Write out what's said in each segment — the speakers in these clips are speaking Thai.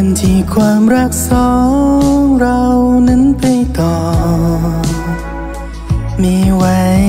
วันที่ความรักสองเรานั้นไปต่อไม่ไหว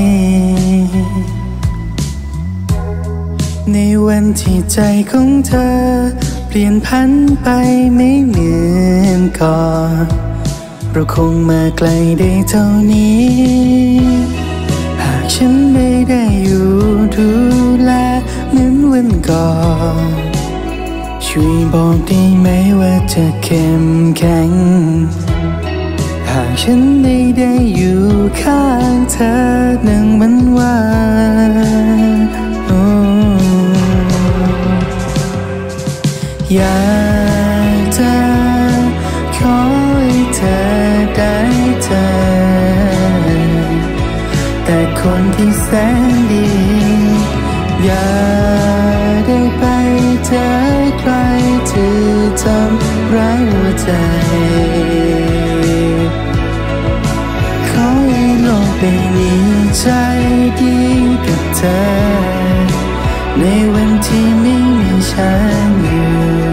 ในวันที่ใจของเธอเปลี่ยนพันไปไม่เหมือนก่อนเราคงมาไกลได้เท่านี้หากฉันไม่ได้อยู่ดูแลเหมือนวันก่อนช่วยบอกได้ไหมว่าจะเข้มแข็งหากฉันไม่ได้อยู่ข้างเธอหนึ่งวันว่าอยากจะขอให้เธอได้เจอแต่คนที่แสนดีอย่าได้ไปเจอใครที่ทำร้ายหัวใจขอให้โลกใบนี้ใจดีกับเธอในวันที่ไม่มีฉันอยู่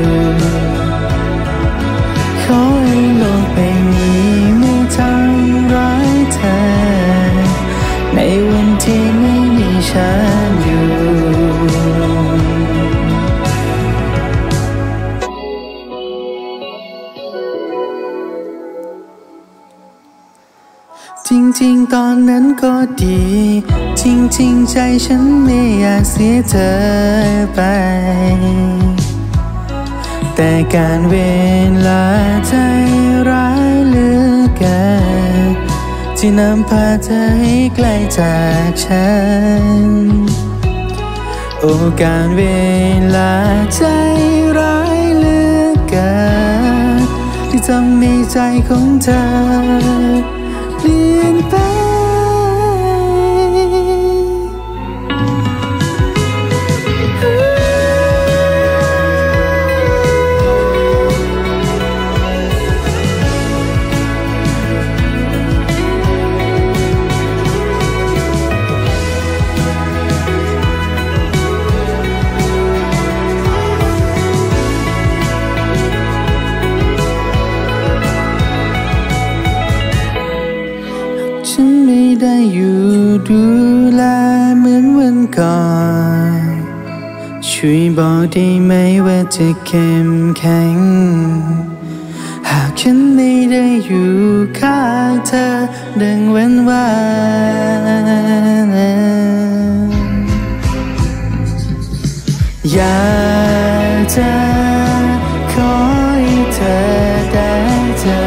ขอให้โลกใบนี้ไม่ทำร้ายเธอในวันที่ไม่มีฉันอยู่จริงๆตอนนั้นก็ดีจริงๆใจฉันไม่อยากเสียเธอไปแต่การเวลาใจร้ายเหลือเกินที่นำพาเธอให้ไกลจากฉันโอ้การเวลาใจร้ายเหลือเกินที่ทำให้ใจของเธอเปลี่ยนไปฉันไม่ได้อยู่ดูแลเหมือนวันก่อนช่วยบอกได้ไหมว่าจะเข้มแข็งหากฉันไม่ได้อยู่ข้างเธอดังวันวานอยากจะขอให้เธอได้เจอ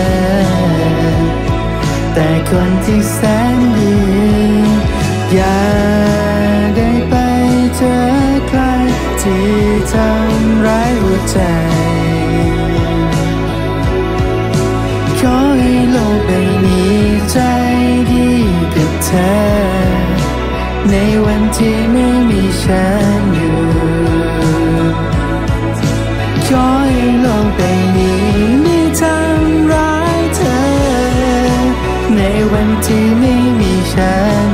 แต่คนที่แสนดีอย่าได้ไปเจอใครที่ทำร้ายหัวใจขอให้โลกใบนี้ใจดีกับเธอในวันที่ไม่มีฉันอยู่ขอให้โลกใบนี้ไม่ทำร้ายเธอในวันที่ไม่มีฉัน